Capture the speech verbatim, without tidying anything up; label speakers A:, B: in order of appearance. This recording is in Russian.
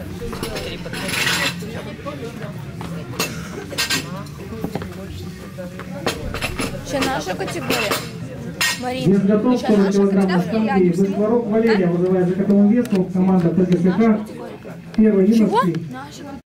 A: Еще наша категория.
B: Марин, без готов сорок килограмм станки. Быстророг Валерия вызывает за готовым весом команда ТГСК. Первый юношеский.